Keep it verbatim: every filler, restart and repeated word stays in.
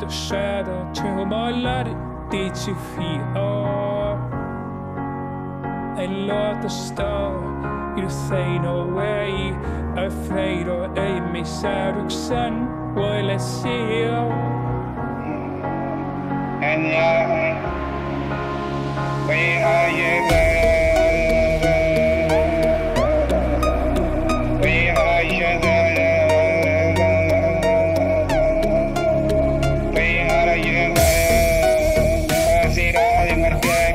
the shadow, turn my light, did you feel? And Lord the star, you say no way, afraid or aiming seduction, will I see you? And yeah, we are you there? We are you there? We are you there? Así de